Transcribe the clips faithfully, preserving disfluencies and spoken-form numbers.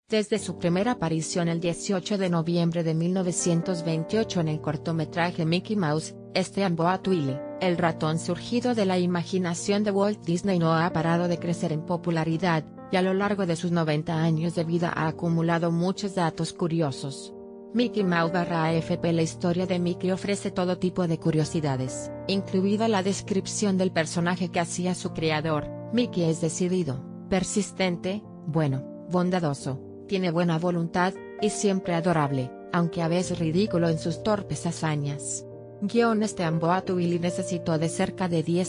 Desde su primera aparición el dieciocho de noviembre de mil novecientos veintiocho en el cortometraje Mickey Mouse, Steamboat Willie, el ratón surgido de la imaginación de Walt Disney no ha parado de crecer en popularidad, y a lo largo de sus noventa años de vida ha acumulado muchos datos curiosos. Mickey Mouse barra A F P La historia de Mickey ofrece todo tipo de curiosidades, incluida la descripción del personaje que hacía su creador. Mickey es decidido, persistente, bueno, bondadoso, tiene buena voluntad, y siempre adorable, aunque a veces ridículo en sus torpes hazañas. Guion Steamboat Willie necesitó de cerca de diez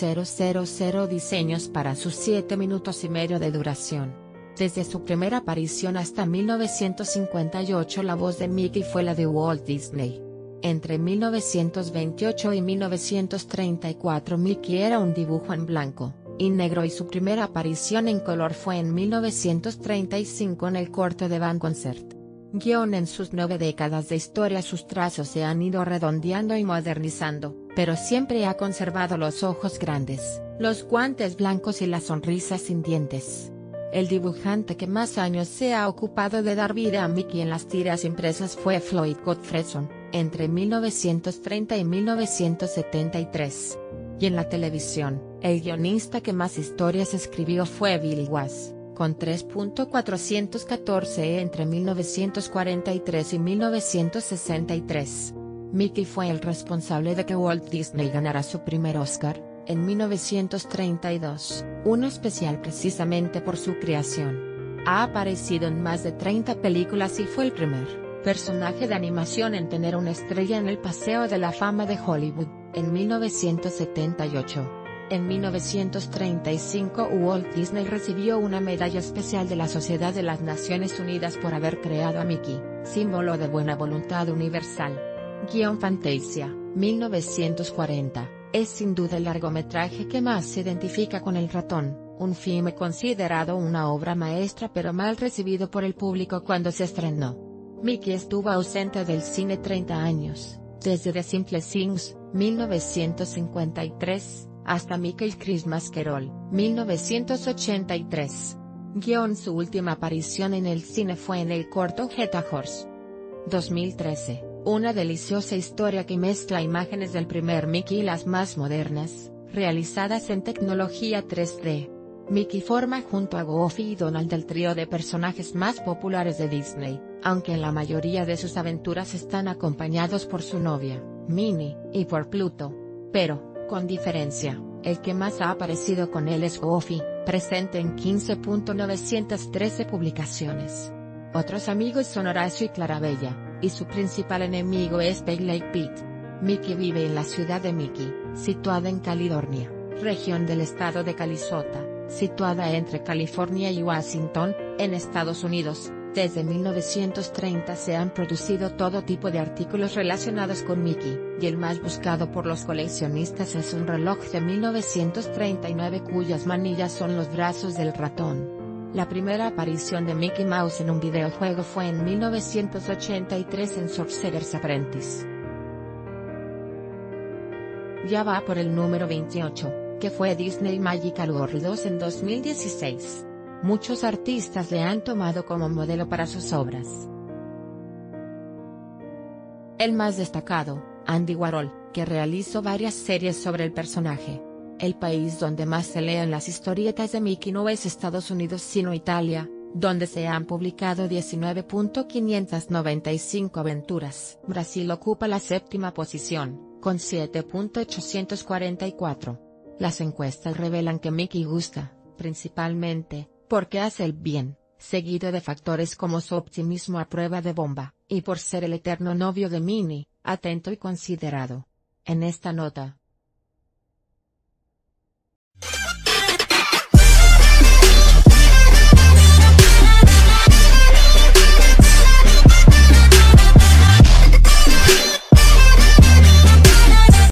mil diseños para sus siete minutos y medio de duración. Desde su primera aparición hasta mil novecientos cincuenta y ocho la voz de Mickey fue la de Walt Disney. Entre mil novecientos veintiocho y mil novecientos treinta y cuatro Mickey era un dibujo en blanco y negro y su primera aparición en color fue en mil novecientos treinta y cinco en el corto de Van Concert. Guion En sus nueve décadas de historia sus trazos se han ido redondeando y modernizando, pero siempre ha conservado los ojos grandes, los guantes blancos y la sonrisa sin dientes. El dibujante que más años se ha ocupado de dar vida a Mickey en las tiras impresas fue Floyd Gottfredson, entre mil novecientos treinta y mil novecientos setenta y tres. Y en la televisión, el guionista que más historias escribió fue Billy Wass, con tres mil cuatrocientos catorce entre mil novecientos cuarenta y tres y mil novecientos sesenta y tres. Mickey fue el responsable de que Walt Disney ganara su primer Oscar, en mil novecientos treinta y dos, uno especial precisamente por su creación. Ha aparecido en más de treinta películas y fue el primer personaje de animación en tener una estrella en el Paseo de la Fama de Hollywood, en mil novecientos setenta y ocho. En mil novecientos treinta y cinco Walt Disney recibió una medalla especial de la Sociedad de las Naciones Unidas por haber creado a Mickey, símbolo de buena voluntad universal. Guion Fantasia, mil novecientos cuarenta, es sin duda el largometraje que más se identifica con el ratón, un filme considerado una obra maestra pero mal recibido por el público cuando se estrenó. Mickey estuvo ausente del cine treinta años, desde The Simple Things, mil novecientos cincuenta y tres, hasta Mickey Christmas Carol, mil novecientos ochenta y tres. Guion Su última aparición en el cine fue en el corto Get a Horse. dos mil trece, una deliciosa historia que mezcla imágenes del primer Mickey y las más modernas, realizadas en tecnología tres D. Mickey forma junto a Goofy y Donald el trío de personajes más populares de Disney, aunque en la mayoría de sus aventuras están acompañados por su novia, Minnie, y por Pluto. Pero, con diferencia, el que más ha aparecido con él es Goofy, presente en quince mil novecientos trece publicaciones. Otros amigos son Horacio y Clarabella, y su principal enemigo es Peg Lake Pete. Mickey vive en la ciudad de Mickey, situada en California, región del estado de Calisota, situada entre California y Washington, en Estados Unidos. Desde mil novecientos treinta se han producido todo tipo de artículos relacionados con Mickey, y el más buscado por los coleccionistas es un reloj de mil novecientos treinta y nueve cuyas manillas son los brazos del ratón. La primera aparición de Mickey Mouse en un videojuego fue en mil novecientos ochenta y tres en Sorcerer's Apprentice. Ya va por el número veintiocho, que fue Disney Magical World dos en dos mil dieciséis. Muchos artistas le han tomado como modelo para sus obras. El más destacado, Andy Warhol, que realizó varias series sobre el personaje. El país donde más se leen las historietas de Mickey no es Estados Unidos sino Italia, donde se han publicado diecinueve mil quinientas noventa y cinco aventuras. Brasil ocupa la séptima posición, con siete mil ochocientos cuarenta y cuatro. Las encuestas revelan que Mickey gusta, principalmente, porque hace el bien, seguido de factores como su optimismo a prueba de bomba, y por ser el eterno novio de Minnie, atento y considerado. En esta nota,